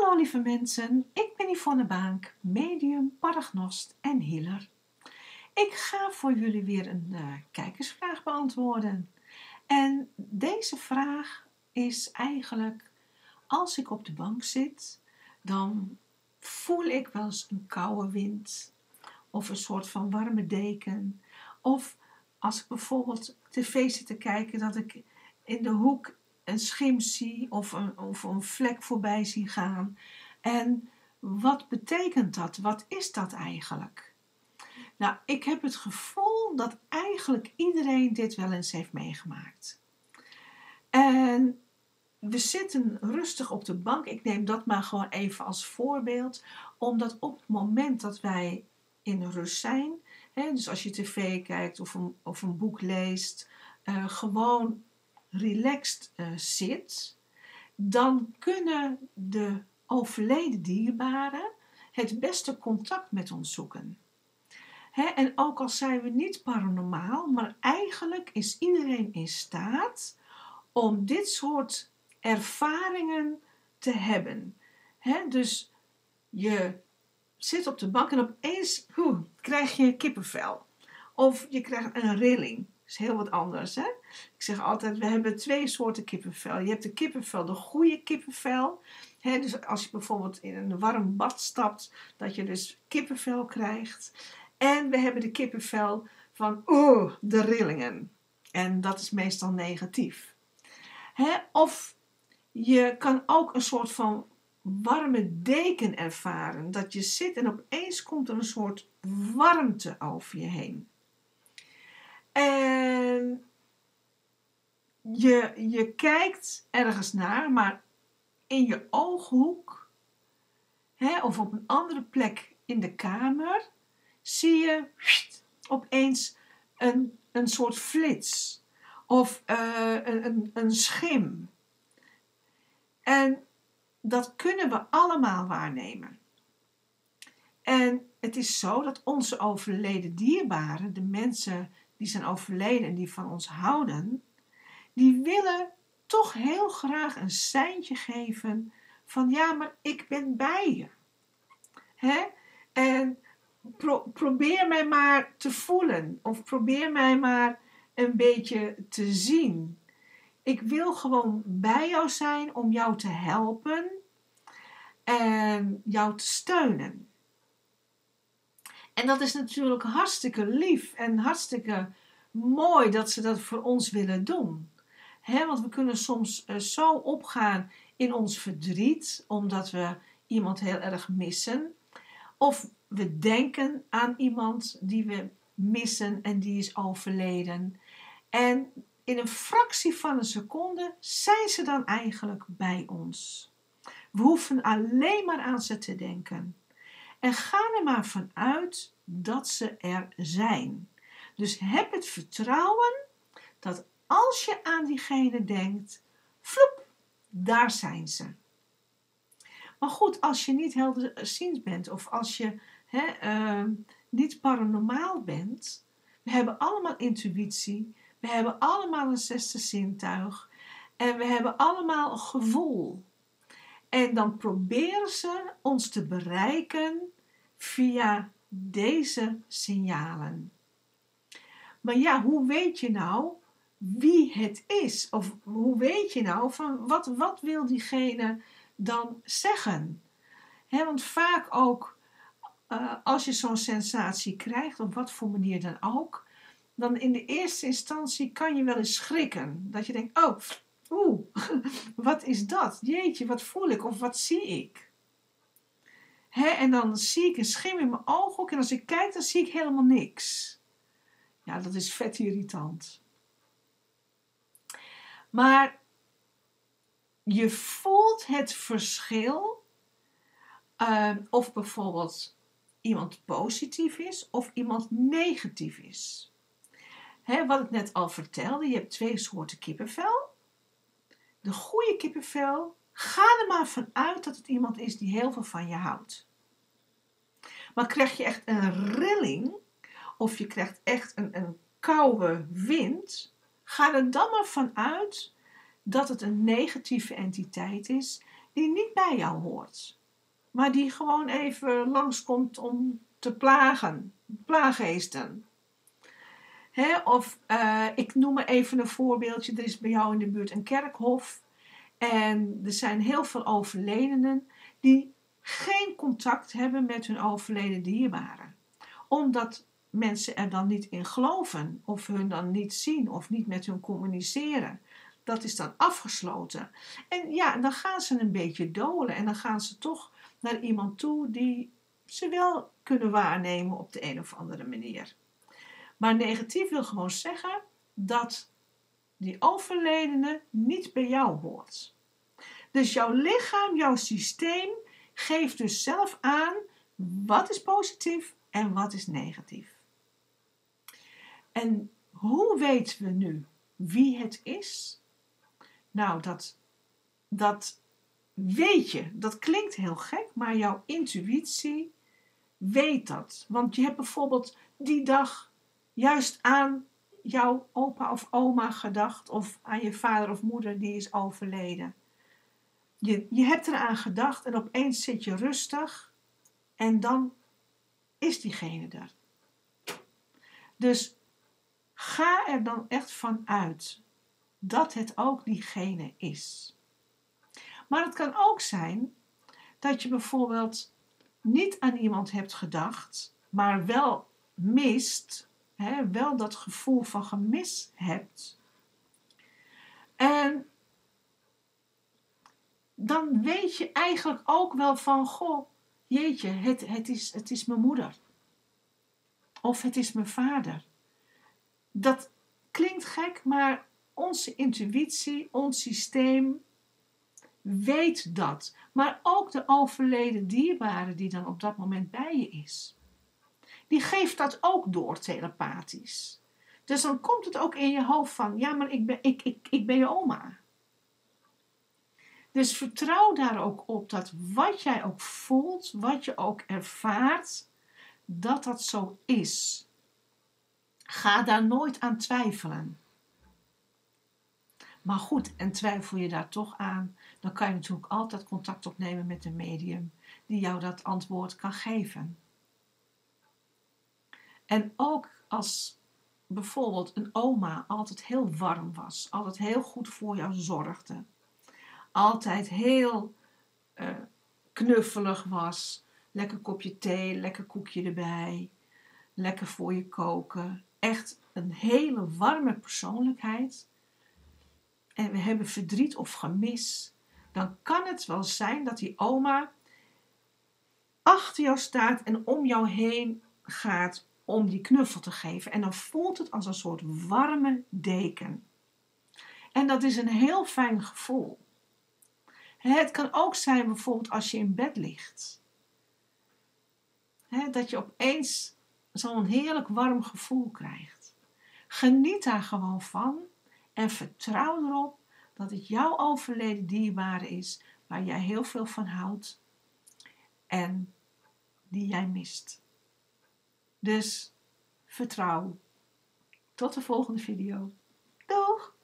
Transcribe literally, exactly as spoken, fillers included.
Hallo lieve mensen, ik ben Yvonne Baank, medium, paragnost en healer. Ik ga voor jullie weer een uh, kijkersvraag beantwoorden. En deze vraag is eigenlijk, als ik op de bank zit, dan voel ik wel eens een koude wind of een soort van warme deken. Of als ik bijvoorbeeld tv zit te kijken, dat ik in de hoek een schim zie of een, of een vlek voorbij zie gaan. En wat betekent dat? Wat is dat eigenlijk? Nou, ik heb het gevoel dat eigenlijk iedereen dit wel eens heeft meegemaakt. En we zitten rustig op de bank. Ik neem dat maar gewoon even als voorbeeld. Omdat op het moment dat wij in rust zijn, hè, dus als je tv kijkt of een, of een boek leest, uh, gewoon relaxed uh, zit, dan kunnen de overleden dierbaren het beste contact met ons zoeken. He, en ook al zijn we niet paranormaal, maar eigenlijk is iedereen in staat om dit soort ervaringen te hebben. He, dus je zit op de bank en opeens hoe, krijg je kippenvel. Of je krijgt een rilling. Dat is heel wat anders. Hè? Ik zeg altijd, we hebben twee soorten kippenvel. Je hebt de kippenvel, de goede kippenvel. He, dus als je bijvoorbeeld in een warm bad stapt, dat je dus kippenvel krijgt. En we hebben de kippenvel van, oeh, de rillingen. En dat is meestal negatief. He, of je kan ook een soort van warme deken ervaren. Dat je zit en opeens komt er een soort warmte over je heen. En je, je kijkt ergens naar, maar in je ooghoek, hè, of op een andere plek in de kamer, zie je opeens een, een soort flits. Of uh, een, een, een schim. En dat kunnen we allemaal waarnemen. En het is zo dat onze overleden dierbaren, de mensen die zijn overleden en die van ons houden, die willen toch heel graag een seintje geven van ja, maar ik ben bij je. Hè? En pro- probeer mij maar te voelen of probeer mij maar een beetje te zien. Ik wil gewoon bij jou zijn om jou te helpen en jou te steunen. En dat is natuurlijk hartstikke lief en hartstikke mooi dat ze dat voor ons willen doen. He, want we kunnen soms uh, zo opgaan in ons verdriet, omdat we iemand heel erg missen. Of we denken aan iemand die we missen en die is overleden. En in een fractie van een seconde zijn ze dan eigenlijk bij ons. We hoeven alleen maar aan ze te denken. En ga er maar vanuit dat ze er zijn. Dus heb het vertrouwen dat als je aan diegene denkt, vloep, daar zijn ze. Maar goed, als je niet helderziend bent of als je hè, uh, niet paranormaal bent, we hebben allemaal intuïtie, we hebben allemaal een zesde zintuig en we hebben allemaal een gevoel. En dan proberen ze ons te bereiken via deze signalen. Maar ja, hoe weet je nou wie het is? Of hoe weet je nou van wat, wat wil diegene dan zeggen? He, want vaak ook uh, als je zo'n sensatie krijgt, op wat voor manier dan ook, dan in de eerste instantie kan je wel eens schrikken. Dat je denkt, oh, oeh, wat is dat? Jeetje, wat voel ik of wat zie ik? He, en dan zie ik een schim in mijn ooghoek en als ik kijk, dan zie ik helemaal niks. Ja, dat is vet irritant. Maar je voelt het verschil uh, of bijvoorbeeld iemand positief is of iemand negatief is. He, wat ik net al vertelde, je hebt twee soorten kippenvel. De goede kippenvel, ga er maar vanuit dat het iemand is die heel veel van je houdt. Maar krijg je echt een rilling of je krijgt echt een, een koude wind, ga er dan maar vanuit dat het een negatieve entiteit is die niet bij jou hoort. maar die gewoon even langskomt om te plagen, plaaggeesten. Hè? Of uh, ik noem maar even een voorbeeldje, er is bij jou in de buurt een kerkhof en er zijn heel veel overledenen die geen contact hebben met hun overleden dierbaren. Omdat mensen er dan niet in geloven of hun dan niet zien of niet met hun communiceren. Dat is dan afgesloten. En ja, dan gaan ze een beetje dolen en dan gaan ze toch naar iemand toe die ze wel kunnen waarnemen op de een of andere manier. Maar negatief wil gewoon zeggen dat die overledene niet bij jou hoort. Dus jouw lichaam, jouw systeem geeft dus zelf aan wat is positief en wat is negatief. En hoe weten we nu wie het is? Nou, dat, dat weet je. Dat klinkt heel gek, maar jouw intuïtie weet dat. Want je hebt bijvoorbeeld die dag juist aan jouw opa of oma gedacht of aan je vader of moeder die is overleden. Je, je hebt eraan gedacht en opeens zit je rustig en dan is diegene er. Dus ga er dan echt van uit dat het ook diegene is. Maar het kan ook zijn dat je bijvoorbeeld niet aan iemand hebt gedacht, maar wel mist, hè, wel dat gevoel van gemis hebt. En dan weet je eigenlijk ook wel van, goh, jeetje, het, het, is, het is mijn moeder. Of het is mijn vader. Dat klinkt gek, maar onze intuïtie, ons systeem weet dat. Maar ook de overleden dierbare die dan op dat moment bij je is. Die geeft dat ook door telepathisch. Dus dan komt het ook in je hoofd van, ja, maar ik ben, ik, ik, ik ben je oma. Dus vertrouw daar ook op dat wat jij ook voelt, wat je ook ervaart, dat dat zo is. Ga daar nooit aan twijfelen. Maar goed, en twijfel je daar toch aan, dan kan je natuurlijk altijd contact opnemen met een medium die jou dat antwoord kan geven. En ook als bijvoorbeeld een oma altijd heel warm was, altijd heel goed voor jou zorgde, altijd heel uh, knuffelig was, lekker kopje thee, lekker koekje erbij, lekker voor je koken, echt een hele warme persoonlijkheid, en we hebben verdriet of gemis, dan kan het wel zijn dat die oma achter jou staat en om jou heen gaat om die knuffel te geven. En dan voelt het als een soort warme deken. En dat is een heel fijn gevoel. Het kan ook zijn bijvoorbeeld als je in bed ligt. Dat je opeens zo'n heerlijk warm gevoel krijgt. Geniet daar gewoon van. En vertrouw erop dat het jouw overleden dierbare is, waar jij heel veel van houdt en die jij mist. Dus vertrouw. Tot de volgende video. Doeg!